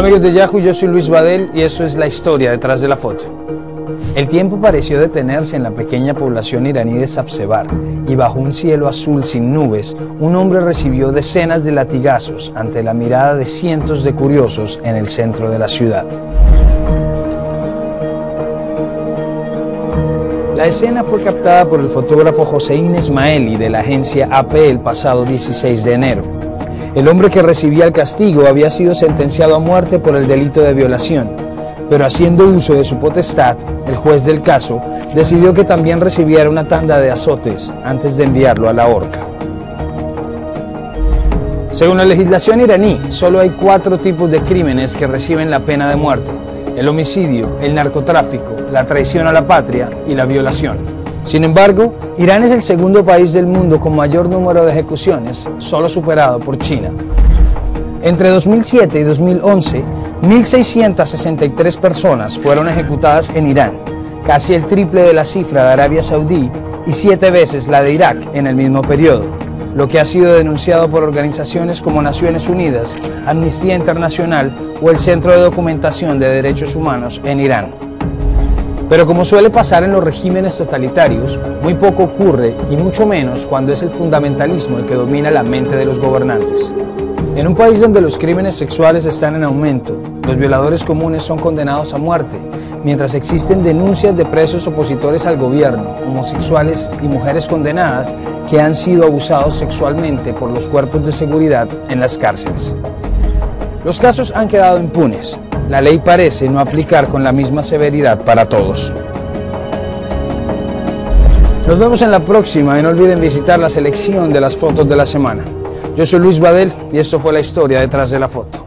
amigos de Yahoo, yo soy Luis Badel y eso es la historia detrás de la foto. El tiempo pareció detenerse en la pequeña población iraní de Sabzevar y bajo un cielo azul sin nubes, un hombre recibió decenas de latigazos ante la mirada de cientos de curiosos en el centro de la ciudad. La escena fue captada por el fotógrafo Hossein Esmaeli de la agencia AP el pasado 16 de enero. El hombre que recibía el castigo había sido sentenciado a muerte por el delito de violación, pero haciendo uso de su potestad, el juez del caso decidió que también recibiera una tanda de azotes antes de enviarlo a la horca. Según la legislación iraní, solo hay 4 tipos de crímenes que reciben la pena de muerte: el homicidio, el narcotráfico, la traición a la patria y la violación. Sin embargo, Irán es el segundo país del mundo con mayor número de ejecuciones, solo superado por China. Entre 2007 y 2011, 1.663 personas fueron ejecutadas en Irán, casi el triple de la cifra de Arabia Saudí y 7 veces la de Irak en el mismo periodo, lo que ha sido denunciado por organizaciones como Naciones Unidas, Amnistía Internacional o el Centro de Documentación de Derechos Humanos en Irán. Pero como suele pasar en los regímenes totalitarios, muy poco ocurre y mucho menos cuando es el fundamentalismo el que domina la mente de los gobernantes. En un país donde los crímenes sexuales están en aumento, los violadores comunes son condenados a muerte, mientras existen denuncias de presos opositores al gobierno, homosexuales y mujeres condenadas que han sido abusados sexualmente por los cuerpos de seguridad en las cárceles. Los casos han quedado impunes. La ley parece no aplicar con la misma severidad para todos. Nos vemos en la próxima y no olviden visitar la selección de las fotos de la semana. Yo soy Luis Badel y esto fue la historia detrás de la foto.